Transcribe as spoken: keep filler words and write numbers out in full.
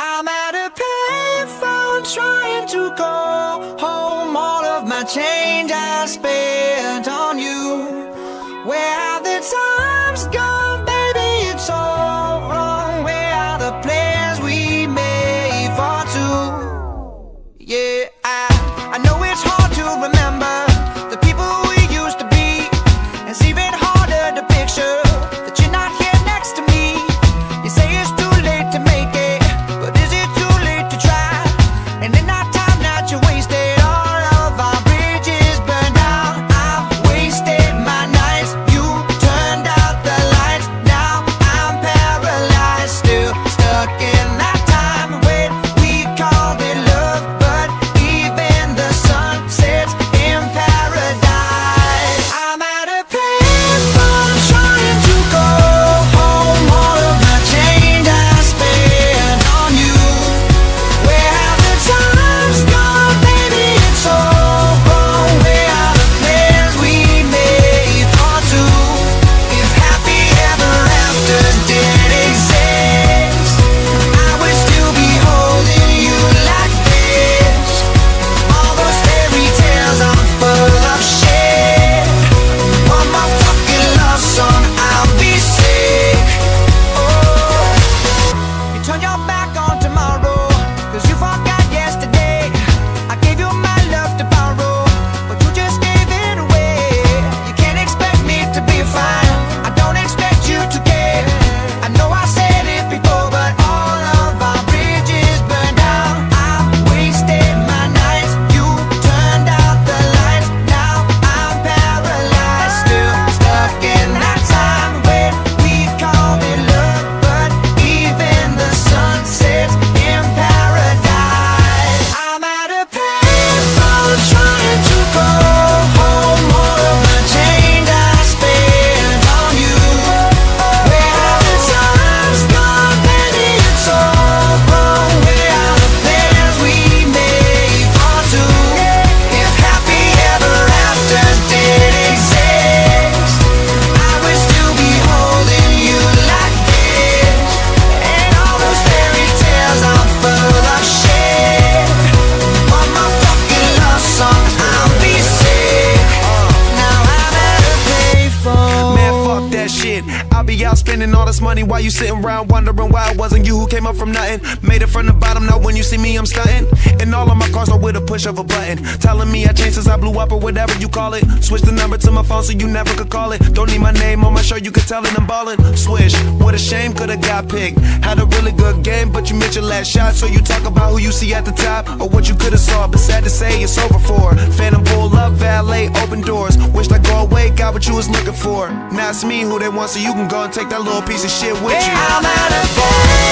I'm at a payphone trying to call home all of my change I spent on you. Where have the times gone, baby? It's all wrong. Where are the plans we made for two? Yeah, I, I know it's hard to remember the people we used to be. It's even harder to picture that you're not here next to me. You say it's too late to make it, but is it too late to try? And in that time that you wasted, all of our bridges burned out. I've wasted my nights, you turned out the lights. Now I'm paralyzed, still stuck in that time when we called it love. But even the sun sets in paradise. I'm at a payphone trying to go home all of my change I spent on you. Where have the times gone, baby? It's all wrong. Where are the plans we made for two? If happy ever after did exist, I would still be holding you like this. All those fairy tales are full of shit. One more fucking love song, I'll be sick. Oh, you turn your back on tomorrow, cause you forgot yesterday. I gave you my love to borrow, but you just gave it away. You can't expect me to be fine, I don't expect you to care. I know I said it before, but all of our bridges burned out. I've wasted my nights, you turned out the lights. Now I'm paralyzed, still stuck in that time when we called it love. But even the sun sets in paradise. I'm at a payphone trying to go home all of my change I spent on you. Where have the times gone, baby? It's all wrong. Where are the plans we made for two? If happy ever after did exist, I would still be holding you like this. And all those fairy tales are full of shit. One more fucking love song, I'll be sick. Now I'm at a payphone. Man, fuck that shit. I'll be out spending all this money while you sitting around wondering why it wasn't you who came up from nothing. Made it from the bottom, now when you see me I'm stunting. And all of my cars are with a push of a button, telling me I changed since I blew up or whatever you call it. Switch the number to my phone so you never could call it. Don't need my name on my shirt, you could tell it I'm ballin'. Swish, what a shame, could've got picked. Had a really good game, but you missed your last shot. So you talk about who you see at the top, or what you could've saw, but sad to say it's over for. Phantom pull up, valet, open doors. Wished I go away, got what you was looking for. Now it's me who they want, so you can go and take that little piece of shit with you. I'm at a